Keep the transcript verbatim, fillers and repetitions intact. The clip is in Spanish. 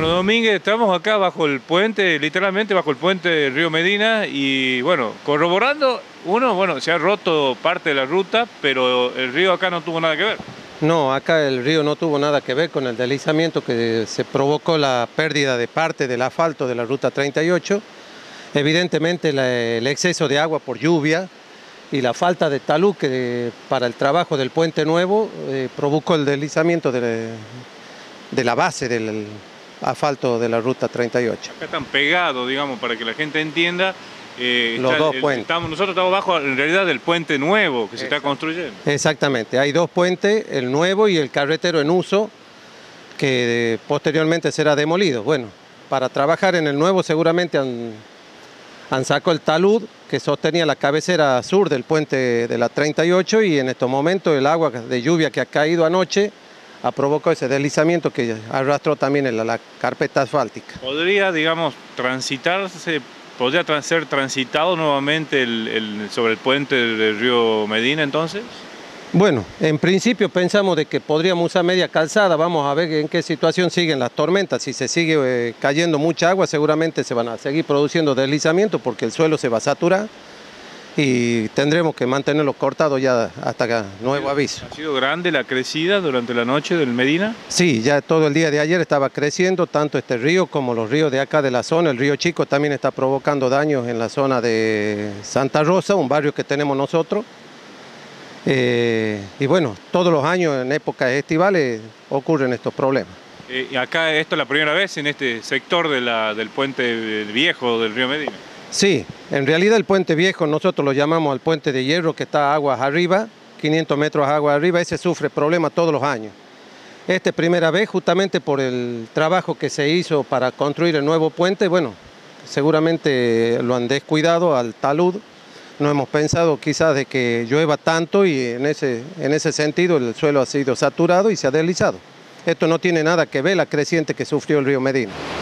Bueno, Domínguez, estamos acá bajo el puente, literalmente bajo el puente del río Medina y bueno, corroborando, uno, bueno, se ha roto parte de la ruta, pero el río acá no tuvo nada que ver. No, acá el río no tuvo nada que ver con el deslizamiento que se provocó la pérdida de parte del asfalto de la ruta treinta y ocho. Evidentemente la, el exceso de agua por lluvia y la falta de talud que para el trabajo del puente nuevo eh, provocó el deslizamiento de, de la base del asfalto de la ruta treinta y ocho. Acá están pegados, digamos, para que la gente entienda. Eh, Los está, dos el, puentes. Estamos, nosotros estamos bajo, en realidad, del puente nuevo que se Exacto. está construyendo. Exactamente, hay dos puentes, el nuevo y el carretero en uso, que posteriormente será demolido. Bueno, para trabajar en el nuevo seguramente han, han sacado el talud que sostenía la cabecera sur del puente de la treinta y ocho y en estos momentos el agua de lluvia que ha caído anoche ha provocado ese deslizamiento que arrastró también en la, la carpeta asfáltica. ¿Podría, digamos, transitarse, podría trans ser transitado nuevamente el, el, sobre el puente del río Medina entonces? Bueno, en principio pensamos de que podríamos usar media calzada, vamos a ver en qué situación siguen las tormentas. Si se sigue eh, cayendo mucha agua, seguramente se van a seguir produciendo deslizamientos porque el suelo se va a saturar y tendremos que mantenerlo cortado ya hasta nuevo aviso. ¿Ha sido grande la crecida durante la noche del Medina? Sí, ya todo el día de ayer estaba creciendo, tanto este río como los ríos de acá de la zona. El río Chico también está provocando daños en la zona de Santa Rosa, un barrio que tenemos nosotros. Eh, y bueno, todos los años en épocas estivales ocurren estos problemas. Eh, y acá esto es la primera vez en este sector de la, del puente viejo del río Medina. Sí, en realidad el puente viejo nosotros lo llamamos el puente de hierro que está aguas arriba, quinientos metros aguas arriba, ese sufre problemas todos los años. Esta primera vez justamente por el trabajo que se hizo para construir el nuevo puente, bueno, seguramente lo han descuidado al talud. No hemos pensado quizás de que llueva tanto y en ese, en ese sentido el suelo ha sido saturado y se ha deslizado. Esto no tiene nada que ver la creciente que sufrió el río Medina.